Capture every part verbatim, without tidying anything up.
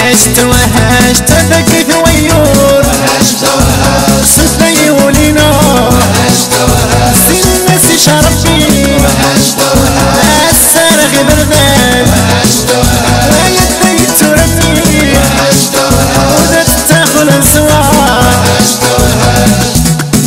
وهشت وهشت ذكيت ويور وهشت وهشت صدقي ولينا وهشت وهشت سنسي شرفي وهشت وهشت السرغ بردان وهشت وهشت ويديت ربي وهشت وهشت ودت تاخل انسوار وهشت وهشت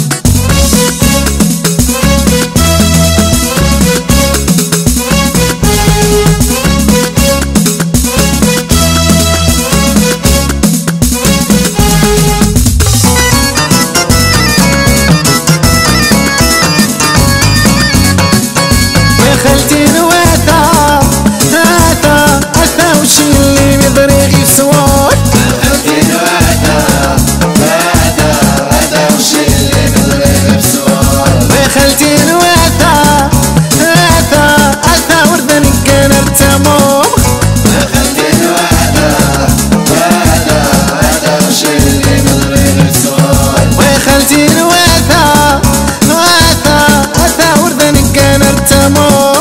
خالتي نواتا هاتا هاتا وشي اللي مضريغي في سوار خالتي نواتا هاتا هاتا وشي اللي مضريغي في سوار خالتي نواتا هاتا هاتا وردن كان ارتموم خالتي نواتا هاتا هاتا وشي اللي مضريغي في سوار خالتي نواتا هاتا هاتا وردن كان ارتموم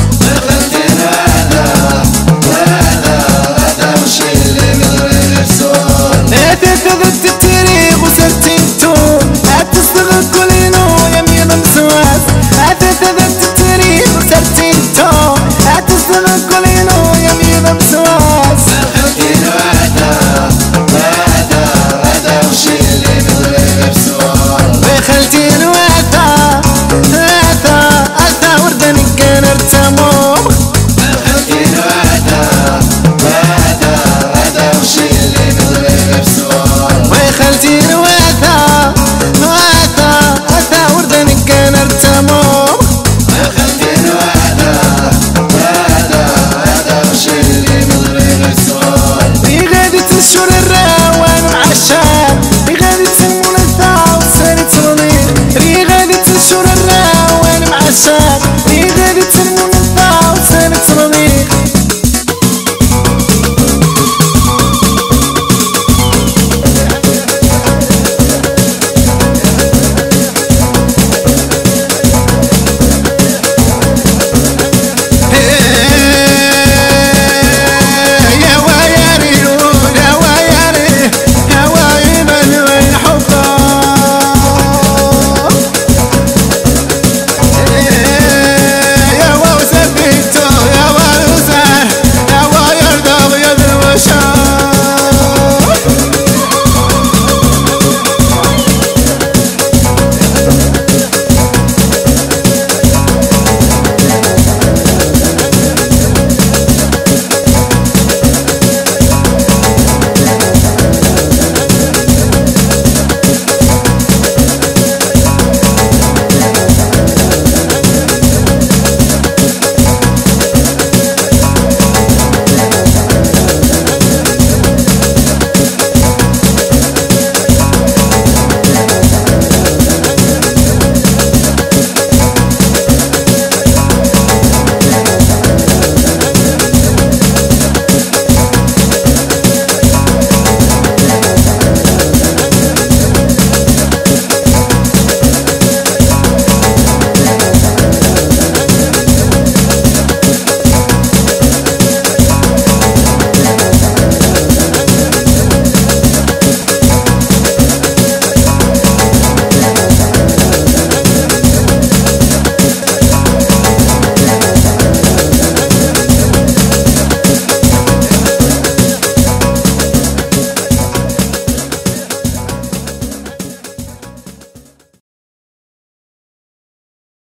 تذت التاريخ وسرتينتو هتصدق كلينو يمين مسواس تذت التاريخ وسرتينتو هتصدق كلينو يمين مسواس خالتي نواتا هاتا هاتا وشي اللي مضريغي في سوار خالتي نواتا هاتا هاتا وردن كان ارتموم خالتي نواتا هاتا هاتا وشي اللي مضريغي في سوار خالتي نواتا هاتا هاتا وردن كان ارتموم خالتي نواتا هاتا هاتا وشي اللي مضريغي في سوار بغادة الشهور الراوان وعشان بغادة المنثى وسالت صغير بغادة الشهور الراوان وعشان